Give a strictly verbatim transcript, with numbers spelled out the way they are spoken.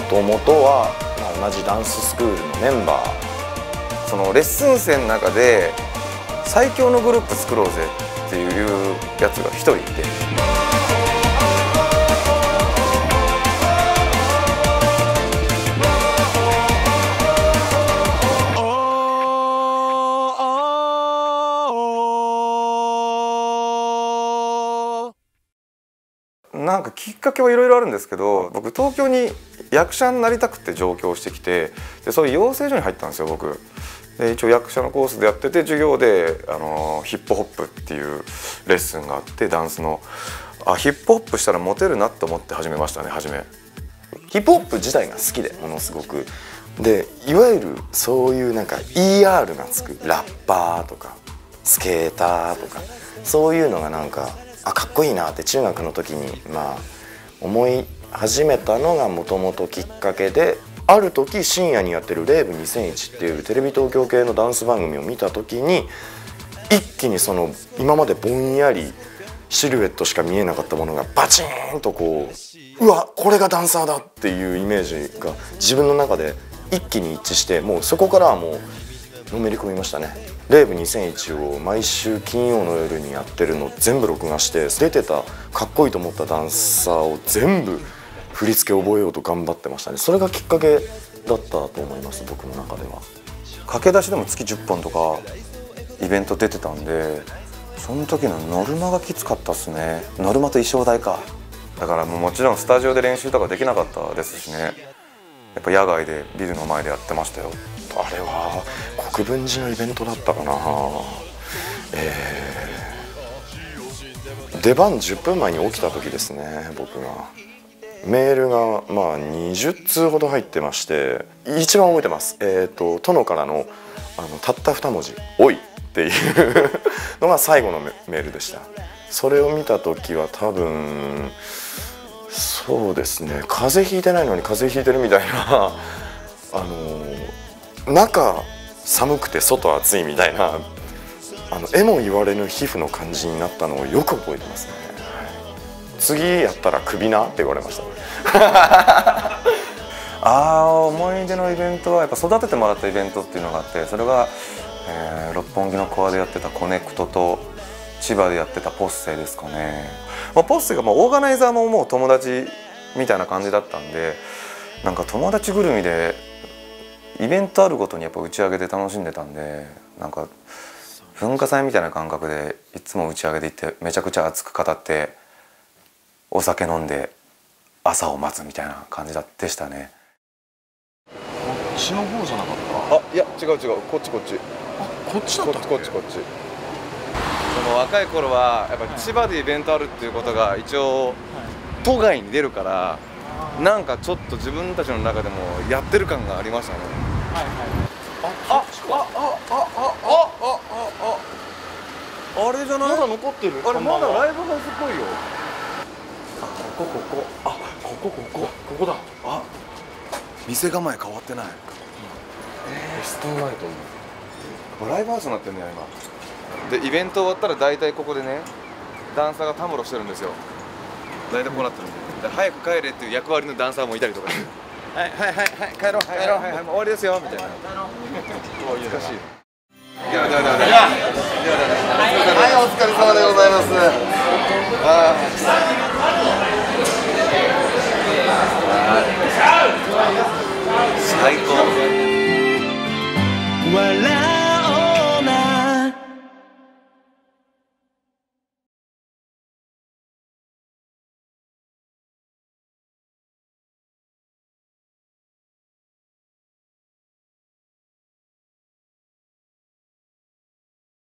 ともとは、まあ、同じダンススクールのメンバー、 そのレッスン生の中で最強のグループ作ろうぜっていうやつが一人いて。なんかきっかけはいろいろあるんですけど、僕東京に役者になりたくて上京してきて、でそういう養成所に入ったんですよ僕。で一応役者のコースでやってて、授業であのヒップホップっていうレッスンがあって、ダンスのあヒップホップしたらモテるなと思って始めましたね。初めヒップホップ自体が好きで、ものすごく。でいわゆるそういうなんか イーアール がつくラッパーとかスケーターとか、そういうのがなんかあかっこいいなって中学の時にまあ思い始めたのがもともときっかけで、ある時深夜にやってる「レイブにせんいち」っていうテレビ東京系のダンス番組を見た時に、一気にその今までぼんやりシルエットしか見えなかったものがバチーンとこう、うわこれがダンサーだっていうイメージが自分の中で一気に一致して、もうそこからはもうのめり込みましたね。レイブにせんいちを毎週金曜の夜にやってるの全部録画して、出てたかっこいいと思ったダンサーを全部振り付け覚えようと頑張ってましたね。それがきっかけだったと思います、僕の中では。 駆け出しでも月じゅっぽんとかイベント出てたんで、その時のノルマがきつかったっすね。ノルマと衣装代か。だからもうもちろんスタジオで練習とかできなかったですしね。やっぱ野外でビルの前でやってましたよ。 あれは国分寺のイベントだったかな。えー、出番じゅっぷんまえに起きた時ですね。僕がメールがまあにじゅっつうほど入ってまして、一番覚えてます。えっと殿からのあのたったに文字「おい」っていうのが最後のメールでした。それを見た時は多分そうですね、風邪ひいてないのに風邪ひいてるみたいなあの中寒くて外暑いみたいな、あの絵も言われぬ皮膚の感じになったのをよく覚えてますね。次やったらクビなって言われましたねああ、思い出のイベントはやっぱ育ててもらったイベントっていうのがあって、それが、えー、六本木のコアでやってたコネクトと千葉でやってたポッセですかね。まあ、ポッセがまあオーガナイザーももう友達みたいな感じだったんで、なんか友達ぐるみでイベントあるごとにやっぱ打ち上げで楽しんでたんで、なんか文化祭みたいな感覚でいつも打ち上げで行ってめちゃくちゃ熱く語ってお酒飲んで朝を待つみたいな感じでしたね。 こっちの方じゃなかった？ あ、いや違う違う、こっちこっち。 あ、こっちだったっけ？ こっちこっちこっち。その若い頃はやっぱ千葉でイベントあるっていうことが一応都外に出るから、なんかちょっと自分たちの中でもやってる感がありましたね。はいはい。あ、あ、あ、あ、あ、あ、あ、あ、あれじゃない？まだ残ってる。あれまだライブハウスっぽいよ。あ、ここここ。あ、ここここ。ここだ。あ、店構え変わってない。えー、スターライト。ライブハウスになってんね今。でイベント終わったら大体ここでね、ダンサーがたむろしてるんですよ。大体こうなってるんで、で早く帰れっていう役割のダンサーもいたりとかはいはいはいはい帰ろう帰ろう、はいはいもう終わりですよみたいな。難しい。ではではではでははい、お疲れ様でございます。あ最高。